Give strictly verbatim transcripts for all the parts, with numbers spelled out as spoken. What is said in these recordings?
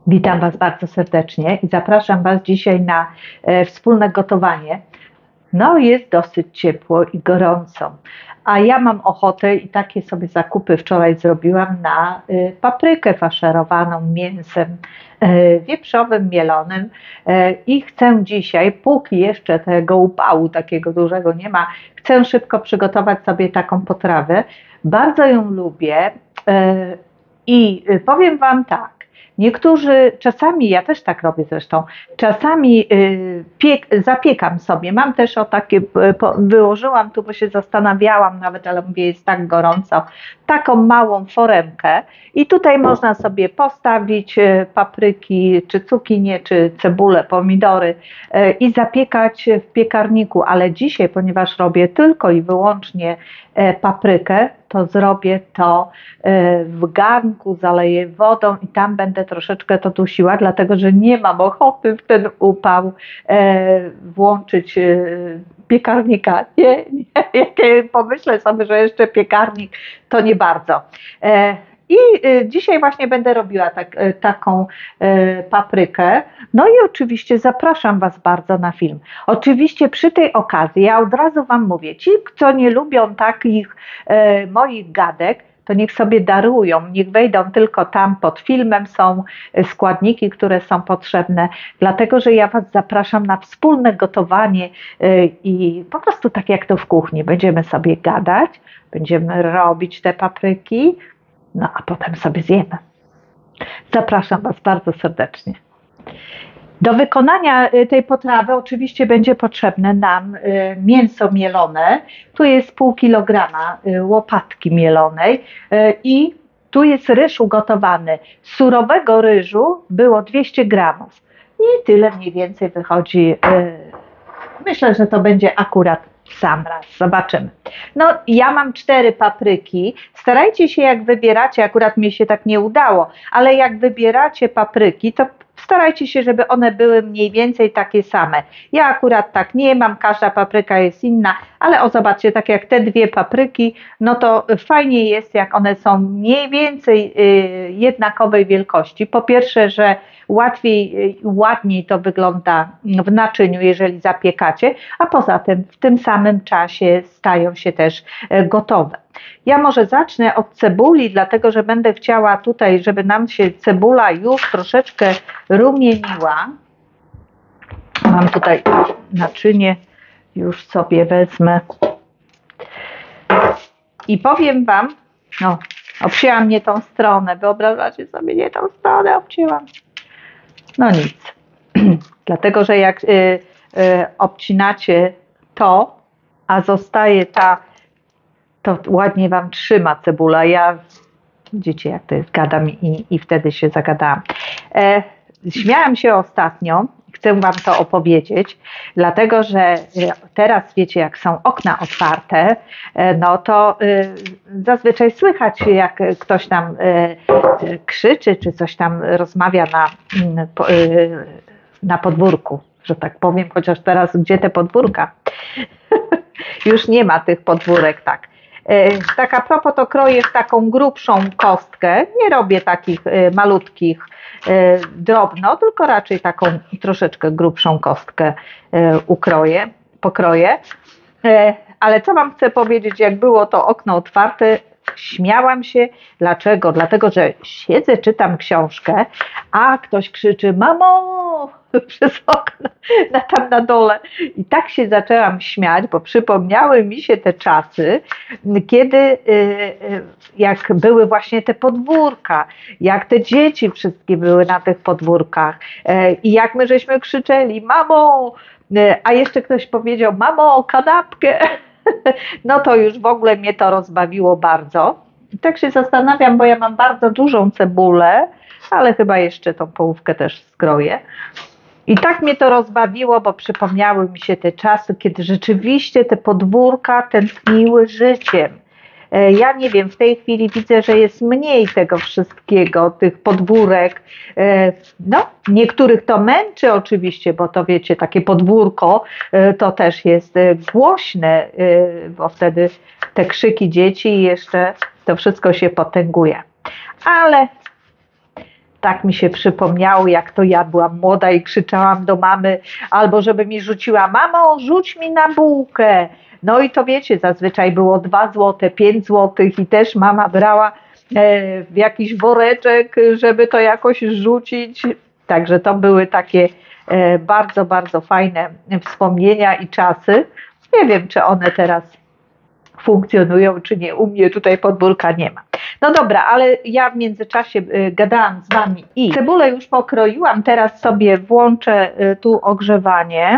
Witam Was bardzo serdecznie i zapraszam Was dzisiaj na e, wspólne gotowanie. No, jest dosyć ciepło i gorąco, a ja mam ochotę i takie sobie zakupy wczoraj zrobiłam na e, paprykę faszerowaną mięsem e, wieprzowym, mielonym e, i chcę dzisiaj, póki jeszcze tego upału takiego dużego nie ma, chcę szybko przygotować sobie taką potrawę. Bardzo ją lubię e, i powiem Wam tak. Niektórzy, czasami, ja też tak robię zresztą, czasami y, piek, zapiekam sobie, mam też o takie, po, wyłożyłam tu, bo się zastanawiałam nawet, ale mówię, jest tak gorąco, taką małą foremkę i tutaj można sobie postawić y, papryki, czy cukinie, czy cebulę, pomidory y, i zapiekać w piekarniku, ale dzisiaj, ponieważ robię tylko i wyłącznie y, paprykę, to zrobię to w garnku, zaleję wodą i tam będę troszeczkę to dusiła, dlatego że nie mam ochoty w ten upał włączyć piekarnika. Nie, nie, jak pomyślę sobie, że jeszcze piekarnik, to nie bardzo. I dzisiaj właśnie będę robiła tak, taką paprykę. No i oczywiście zapraszam Was bardzo na film. Oczywiście przy tej okazji ja od razu Wam mówię, ci, co nie lubią takich moich gadek, to niech sobie darują, niech wejdą tylko tam pod filmem, są składniki, które są potrzebne, dlatego że ja Was zapraszam na wspólne gotowanie i po prostu tak jak to w kuchni, będziemy sobie gadać, będziemy robić te papryki, no a potem sobie zjemy. Zapraszam Was bardzo serdecznie. Do wykonania tej potrawy oczywiście będzie potrzebne nam mięso mielone. Tu jest pół kilograma łopatki mielonej i tu jest ryż ugotowany. Surowego ryżu było dwieście gramów i tyle mniej więcej wychodzi. Myślę, że to będzie akurat w sam raz. Zobaczymy. No, ja mam cztery papryki. Starajcie się, jak wybieracie, akurat mi się tak nie udało, ale jak wybieracie papryki, to starajcie się, żeby one były mniej więcej takie same. Ja akurat tak nie mam, każda papryka jest inna, ale o zobaczcie, tak jak te dwie papryki, no to fajnie jest, jak one są mniej więcej jednakowej wielkości. Po pierwsze, że łatwiej, ładniej to wygląda w naczyniu, jeżeli zapiekacie, a poza tym w tym samym czasie stają się też gotowe. Ja może zacznę od cebuli, dlatego że będę chciała tutaj, żeby nam się cebula już troszeczkę rumieniła. Mam tutaj naczynie, już sobie wezmę. I powiem Wam, no, obcięłam nie tą stronę, wyobrażacie sobie, nie tą stronę obcięłam. No nic, dlatego że jak y, y, obcinacie to, a zostaje ta, to ładnie Wam trzyma cebula. Ja, widzicie jak to jest, gadam i, i wtedy się zagadałam. E, śmiałam się ostatnio, chcę Wam to opowiedzieć, dlatego że teraz wiecie, jak są okna otwarte, no to y, zazwyczaj słychać, jak ktoś tam y, krzyczy, czy coś tam rozmawia na, y, na podwórku, że tak powiem, chociaż teraz gdzie te podwórka? Już nie ma tych podwórek, tak. Tak a propos, to kroję w taką grubszą kostkę, nie robię takich malutkich drobno, tylko raczej taką troszeczkę grubszą kostkę ukroję, pokroję. Ale co Wam chcę powiedzieć, jak było to okno otwarte, śmiałam się. Dlaczego? Dlatego, że siedzę, czytam książkę, a ktoś krzyczy: mamo, przez okno, na tam na dole. I tak się zaczęłam śmiać, bo przypomniały mi się te czasy, kiedy jak były właśnie te podwórka, jak te dzieci wszystkie były na tych podwórkach i jak my żeśmy krzyczeli: mamo, a jeszcze ktoś powiedział: mamo, kanapkę. No to już w ogóle mnie to rozbawiło bardzo. I tak się zastanawiam, bo ja mam bardzo dużą cebulę, ale chyba jeszcze tą połówkę też skroję. I tak mnie to rozbawiło, bo przypomniały mi się te czasy, kiedy rzeczywiście te podwórka tętniły życiem. Ja nie wiem, w tej chwili widzę, że jest mniej tego wszystkiego, tych podwórek. No, niektórych to męczy oczywiście, bo to wiecie, takie podwórko to też jest głośne, bo wtedy te krzyki dzieci i jeszcze to wszystko się potęguje. Ale tak mi się przypomniało, jak to ja byłam młoda i krzyczałam do mamy, albo żeby mi rzuciła: mamo, rzuć mi na bułkę. No i to wiecie, zazwyczaj było dwa złote, pięć złotych i też mama brała w jakiś woreczek, żeby to jakoś rzucić. Także to były takie bardzo, bardzo fajne wspomnienia i czasy. Nie wiem, czy one teraz funkcjonują, czy nie. U mnie tutaj podwórka nie ma. No dobra, ale ja w międzyczasie gadałam z wami i cebulę już pokroiłam. Teraz sobie włączę tu ogrzewanie.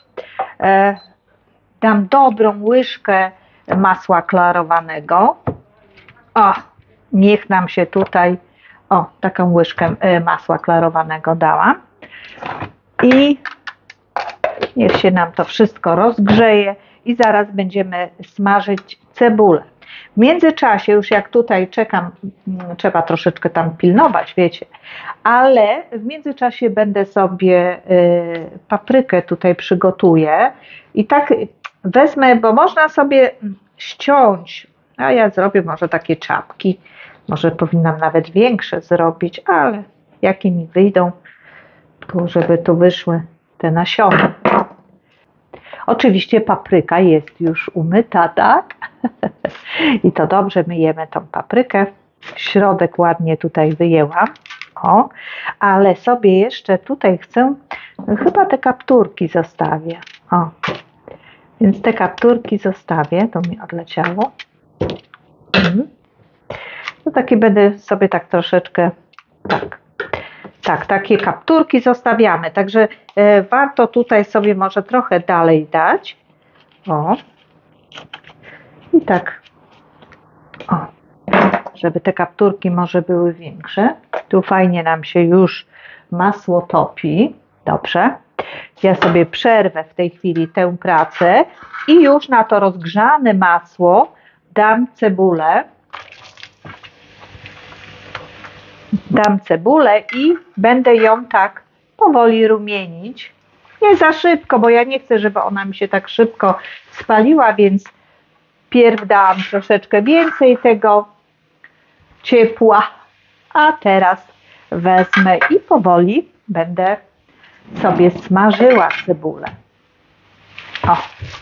Dam dobrą łyżkę masła klarowanego. O, niech nam się tutaj, o, taką łyżkę masła klarowanego dałam. I niech się nam to wszystko rozgrzeje i zaraz będziemy smażyć cebulę. W międzyczasie, już jak tutaj czekam, trzeba troszeczkę tam pilnować, wiecie, ale w międzyczasie będę sobie y, paprykę tutaj przygotuję i tak wezmę, bo można sobie ściąć, a ja zrobię może takie czapki, może powinnam nawet większe zrobić, ale jakie mi wyjdą, żeby tu wyszły te nasiona. Oczywiście papryka jest już umyta, tak? I to dobrze myjemy tą paprykę. Środek ładnie tutaj wyjęłam. O, ale sobie jeszcze tutaj chcę, chyba te kapturki zostawię. O, więc te kapturki zostawię, to mi odleciało. Mhm. No takie będę sobie tak troszeczkę, tak. Tak, takie kapturki zostawiamy, także e, warto tutaj sobie może trochę dalej dać. O. I tak. O. Żeby te kapturki może były większe. Tu fajnie nam się już masło topi. Dobrze. Ja sobie przerwę w tej chwili tę pracę i już na to rozgrzane masło dam cebulę. Dam cebulę i będę ją tak powoli rumienić. Nie za szybko, bo ja nie chcę, żeby ona mi się tak szybko spaliła, więc pierw dałam troszeczkę więcej tego ciepła, a teraz wezmę i powoli będę sobie smażyła cebulę. O.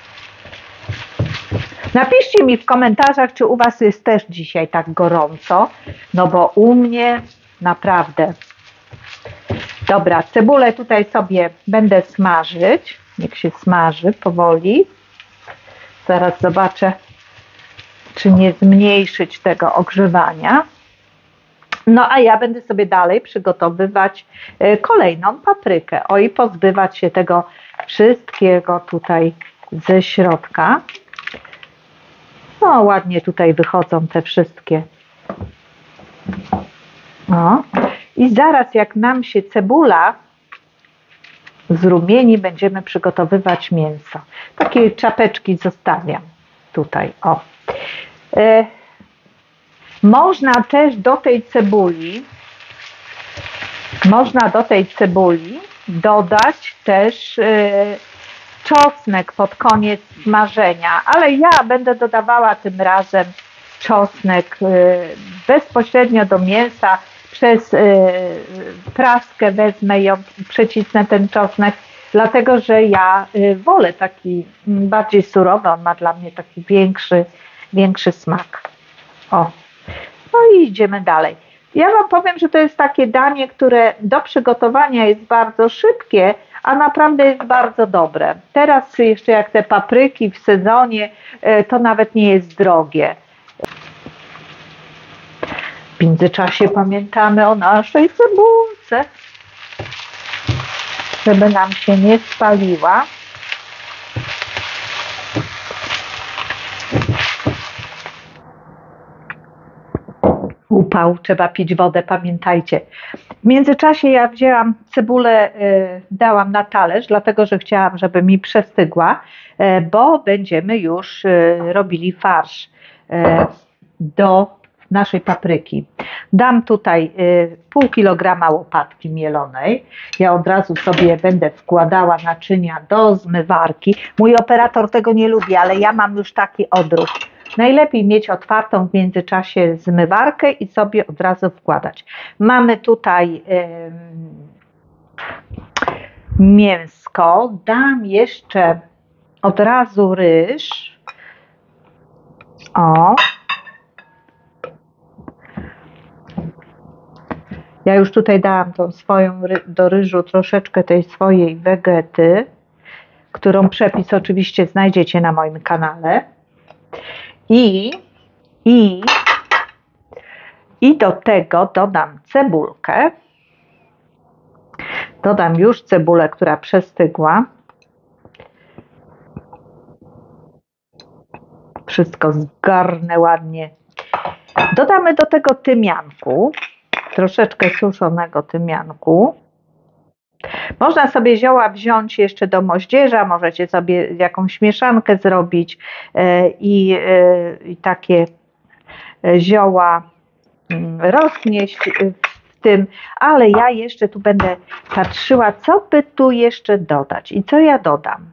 Napiszcie mi w komentarzach, czy u was jest też dzisiaj tak gorąco, no bo u mnie naprawdę. Dobra, cebulę tutaj sobie będę smażyć. Niech się smaży powoli. Zaraz zobaczę, czy nie zmniejszyć tego ogrzewania. No a ja będę sobie dalej przygotowywać kolejną paprykę. O, i pozbywać się tego wszystkiego tutaj ze środka. No ładnie tutaj wychodzą te wszystkie. No. I zaraz jak nam się cebula zrumieni, będziemy przygotowywać mięso. Takie czapeczki zostawiam tutaj. O. E, można też do tej cebuli można do tej cebuli dodać też e, czosnek pod koniec smażenia, ale ja będę dodawała tym razem czosnek e, bezpośrednio do mięsa. Przez y, praskę wezmę ją, przecisnę ten czosnek, dlatego że ja y, wolę taki m, bardziej surowy, on ma dla mnie taki większy, większy smak. O. No i idziemy dalej. Ja wam powiem, że to jest takie danie, które do przygotowania jest bardzo szybkie, a naprawdę jest bardzo dobre. Teraz jeszcze jak te papryki w sezonie, y, to nawet nie jest drogie. W międzyczasie pamiętamy o naszej cebulce, żeby nam się nie spaliła. Upał, trzeba pić wodę, pamiętajcie. W międzyczasie ja wzięłam cebulę, y, dałam na talerz, dlatego że chciałam, żeby mi przestygła, y, bo będziemy już y, robili farsz y, do naszej papryki. Dam tutaj y, pół kilograma łopatki mielonej. Ja od razu sobie będę wkładała naczynia do zmywarki. Mój operator tego nie lubi, ale ja mam już taki odruch. Najlepiej mieć otwartą w międzyczasie zmywarkę i sobie od razu wkładać. Mamy tutaj yy, mięsko. Dam jeszcze od razu ryż. O. Ja już tutaj dałam tą swoją do ryżu troszeczkę tej swojej wegety, którą przepis oczywiście znajdziecie na moim kanale. I, i, i do tego dodam cebulkę. Dodam już cebulę, która przestygła. Wszystko zgarnę ładnie. Dodamy do tego tymianku. Troszeczkę suszonego tymianku. Można sobie zioła wziąć jeszcze do moździerza, możecie sobie jakąś mieszankę zrobić i, i takie zioła roznieść w tym, ale ja jeszcze tu będę patrzyła, co by tu jeszcze dodać i co ja dodam.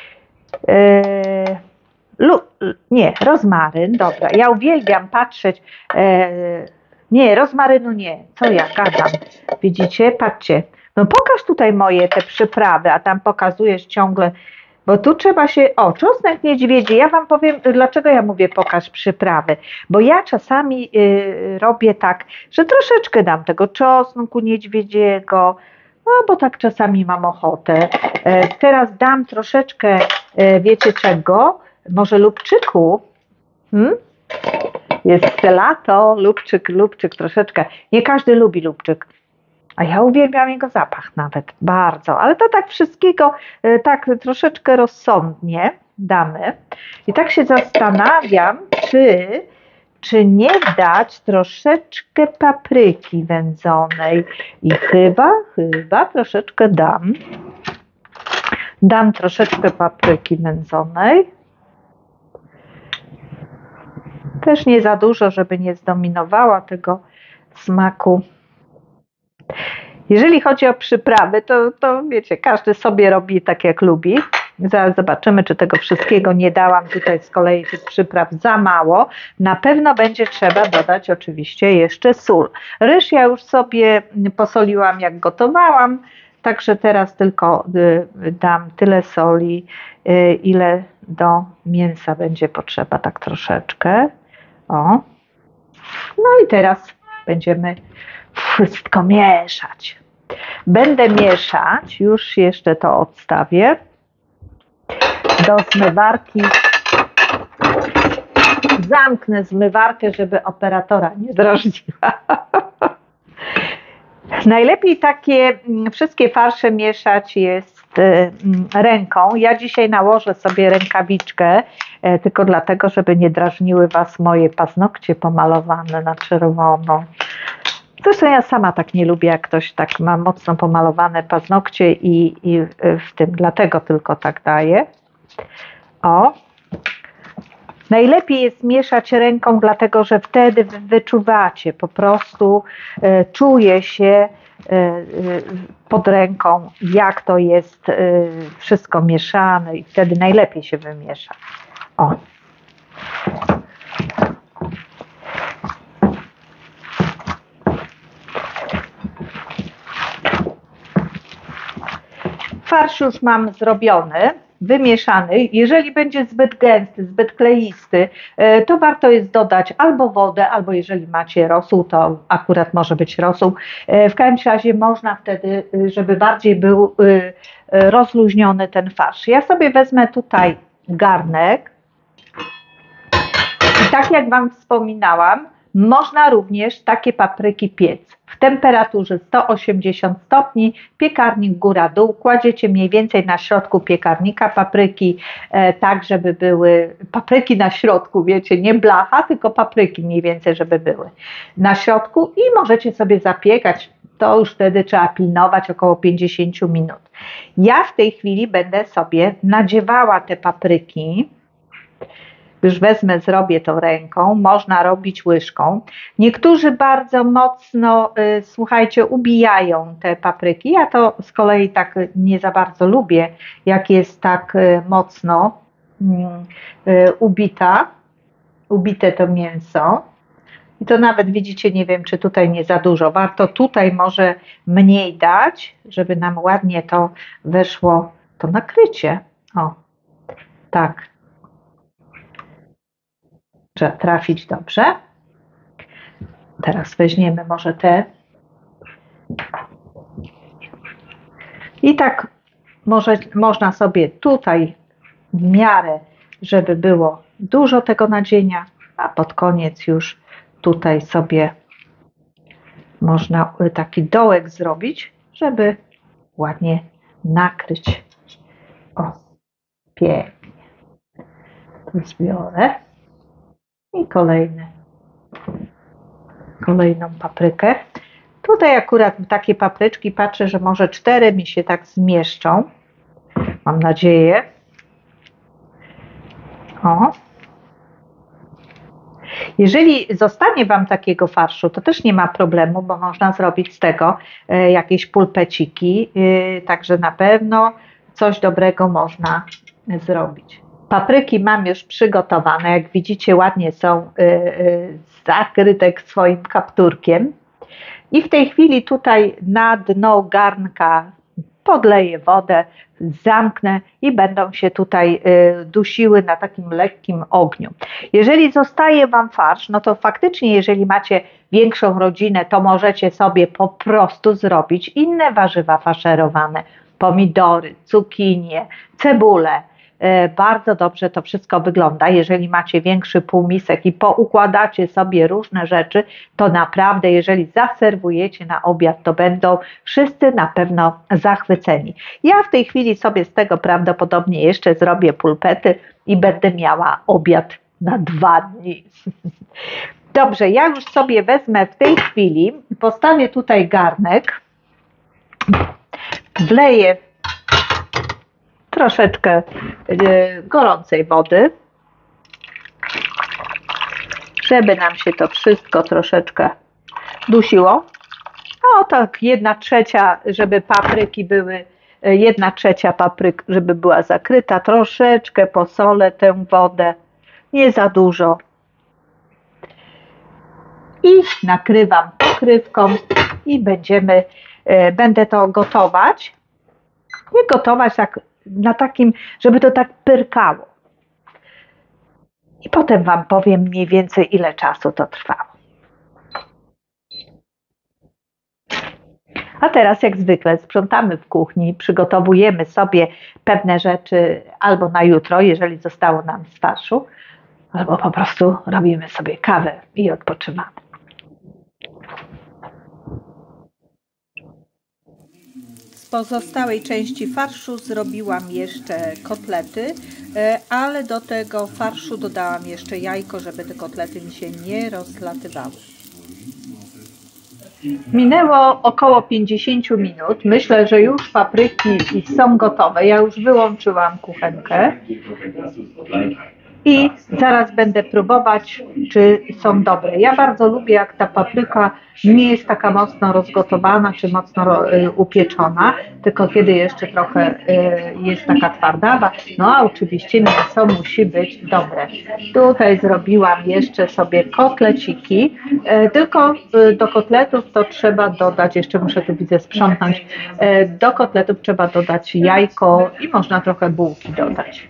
Lu, nie, rozmaryn, dobra, ja uwielbiam patrzeć. Nie, rozmarynu nie. Co ja gadam? Widzicie? Patrzcie. No pokaż tutaj moje te przyprawy, a tam pokazujesz ciągle, bo tu trzeba się... O, czosnek niedźwiedzi. Ja wam powiem, dlaczego ja mówię pokaż przyprawy. Bo ja czasami y, robię tak, że troszeczkę dam tego czosnku niedźwiedziego, no bo tak czasami mam ochotę. E, teraz dam troszeczkę, e, wiecie czego? Może lubczyku? Hmm? Jest lato, lubczyk, lubczyk troszeczkę. Nie każdy lubi lubczyk, a ja uwielbiam jego zapach nawet, bardzo. Ale to tak wszystkiego, tak troszeczkę rozsądnie damy. I tak się zastanawiam, czy, czy nie dać troszeczkę papryki wędzonej. I chyba, chyba troszeczkę dam. Dam troszeczkę papryki wędzonej. Też nie za dużo, żeby nie zdominowała tego smaku. Jeżeli chodzi o przyprawy, to, to wiecie, każdy sobie robi tak jak lubi. Zaraz zobaczymy, czy tego wszystkiego nie dałam tutaj z kolei tych przypraw za mało. Na pewno będzie trzeba dodać oczywiście jeszcze sól. Ryż ja już sobie posoliłam jak gotowałam, także teraz tylko dam tyle soli, ile do mięsa będzie potrzeba, tak troszeczkę. O. No i teraz będziemy wszystko mieszać. Będę mieszać, już jeszcze to odstawię do zmywarki. Zamknę zmywarkę, żeby operatora nie drażniła. Najlepiej takie wszystkie farsze mieszać jest ręką. Ja dzisiaj nałożę sobie rękawiczkę, tylko dlatego, żeby nie drażniły Was moje paznokcie pomalowane na czerwono. Zresztą ja sama tak nie lubię, jak ktoś tak ma mocno pomalowane paznokcie i, i w tym, dlatego tylko tak daję. O. Najlepiej jest mieszać ręką, dlatego że wtedy wyczuwacie, po prostu e, czuje się e, pod ręką, jak to jest e, wszystko mieszane i wtedy najlepiej się wymiesza. O. Farsz już mam zrobiony, wymieszany. Jeżeli będzie zbyt gęsty, zbyt kleisty, to warto jest dodać albo wodę, albo jeżeli macie rosół, to akurat może być rosół. W każdym razie można wtedy, żeby bardziej był rozluźniony ten farsz. Ja sobie wezmę tutaj garnek i tak jak Wam wspominałam, można również takie papryki piec w temperaturze sto osiemdziesiąt stopni, piekarnik góra-dół, kładziecie mniej więcej na środku piekarnika papryki, e, tak żeby były papryki na środku, wiecie, nie blacha, tylko papryki mniej więcej, żeby były na środku i możecie sobie zapiekać, to już wtedy trzeba pilnować około pięćdziesiąt minut. Ja w tej chwili będę sobie nadziewała te papryki. Już wezmę, zrobię to ręką, można robić łyżką. Niektórzy bardzo mocno, y, słuchajcie, ubijają te papryki. Ja to z kolei tak nie za bardzo lubię, jak jest tak y, mocno y, y, ubita. ubite to mięso. I to nawet widzicie, nie wiem, czy tutaj nie za dużo. Warto tutaj może mniej dać, żeby nam ładnie to weszło, to nakrycie. O, tak. Trzeba trafić dobrze. Teraz weźmiemy może te. I tak może, można sobie tutaj w miarę, żeby było dużo tego nadzienia, a pod koniec już tutaj sobie można taki dołek zrobić, żeby ładnie nakryć. O, pięknie. Tu zbiorę i kolejny, kolejną paprykę. Tutaj akurat takie papryczki, patrzę, że może cztery mi się tak zmieszczą. Mam nadzieję. O. Jeżeli zostanie Wam takiego farszu, to też nie ma problemu, bo można zrobić z tego jakieś pulpeciki, także na pewno coś dobrego można zrobić. Papryki mam już przygotowane, jak widzicie ładnie są zakryte swoim kapturkiem. I w tej chwili tutaj na dno garnka podleję wodę, zamknę i będą się tutaj dusiły na takim lekkim ogniu. Jeżeli zostaje Wam farsz, no to faktycznie jeżeli macie większą rodzinę, to możecie sobie po prostu zrobić inne warzywa faszerowane. Pomidory, cukinie, cebulę. Bardzo dobrze to wszystko wygląda. Jeżeli macie większy półmisek i poukładacie sobie różne rzeczy, to naprawdę, jeżeli zaserwujecie na obiad, to będą wszyscy na pewno zachwyceni. Ja w tej chwili sobie z tego prawdopodobnie jeszcze zrobię pulpety i będę miała obiad na dwa dni. Dobrze, ja już sobie wezmę w tej chwili, postawię tutaj garnek, wleję troszeczkę gorącej wody, żeby nam się to wszystko troszeczkę dusiło. No tak jedna trzecia, żeby papryki były, jedna trzecia papryk, żeby była zakryta. Troszeczkę posolę tę wodę, nie za dużo. I nakrywam pokrywką i będziemy, będę to gotować. Nie gotować tak na takim, żeby to tak pyrkało. I potem Wam powiem mniej więcej, ile czasu to trwało. A teraz jak zwykle sprzątamy w kuchni, przygotowujemy sobie pewne rzeczy albo na jutro, jeżeli zostało nam z farszu, albo po prostu robimy sobie kawę i odpoczywamy. Z pozostałej części farszu zrobiłam jeszcze kotlety, ale do tego farszu dodałam jeszcze jajko, żeby te kotlety mi się nie rozlatywały. Minęło około pięćdziesiąt minut. Myślę, że już papryki są gotowe. Ja już wyłączyłam kuchenkę. I zaraz będę próbować, czy są dobre. Ja bardzo lubię, jak ta papryka nie jest taka mocno rozgotowana, czy mocno upieczona, tylko kiedy jeszcze trochę jest taka twarda. No a oczywiście mięso musi być dobre. Tutaj zrobiłam jeszcze sobie kotleciki, tylko do kotletów to trzeba dodać, jeszcze muszę tu widzę sprzątnąć, do kotletów trzeba dodać jajko i można trochę bułki dodać.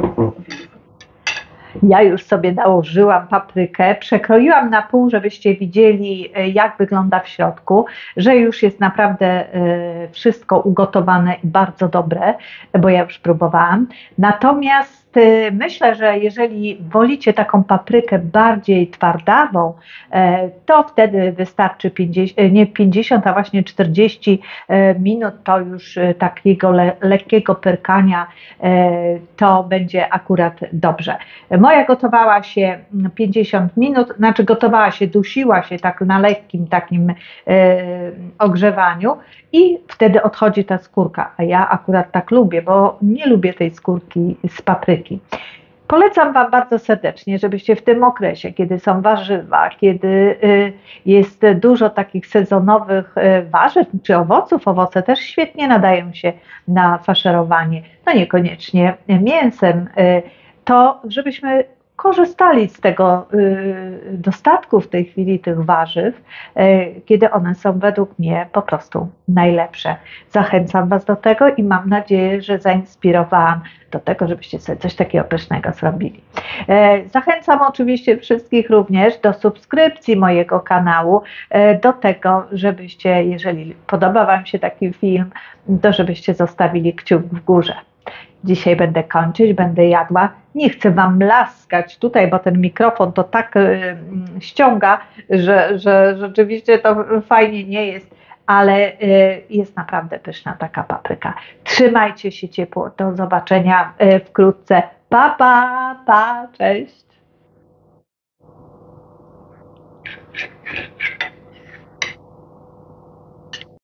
Ja już sobie nałożyłam paprykę, przekroiłam na pół, żebyście widzieli, jak wygląda w środku, że już jest naprawdę wszystko ugotowane i bardzo dobre, bo ja już próbowałam. Natomiast myślę, że jeżeli wolicie taką paprykę bardziej twardawą, to wtedy wystarczy pięćdziesiąt, nie pięćdziesiąt, a właśnie czterdzieści minut, to już takiego le, lekkiego pyrkania, to będzie akurat dobrze. Moja gotowała się pięćdziesiąt minut, znaczy gotowała się, dusiła się tak na lekkim takim ogrzewaniu i wtedy odchodzi ta skórka, a ja akurat tak lubię, bo nie lubię tej skórki z papryki. Polecam Wam bardzo serdecznie, żebyście w tym okresie, kiedy są warzywa, kiedy jest dużo takich sezonowych warzyw czy owoców, owoce też świetnie nadają się na faszerowanie, no niekoniecznie mięsem, to żebyśmy korzystali z tego dostatku w tej chwili tych warzyw, kiedy one są według mnie po prostu najlepsze. Zachęcam Was do tego i mam nadzieję, że zainspirowałam do tego, żebyście sobie coś takiego pysznego zrobili. Zachęcam oczywiście wszystkich również do subskrypcji mojego kanału, do tego, żebyście, jeżeli podoba Wam się taki film, to żebyście zostawili kciuk w górze. Dzisiaj będę kończyć, będę jadła. Nie chcę Wam laskać tutaj, bo ten mikrofon to tak y, ściąga, że, że rzeczywiście to fajnie nie jest, ale y, jest naprawdę pyszna taka papryka. Trzymajcie się ciepło. Do zobaczenia y, wkrótce. Pa, pa, pa, cześć.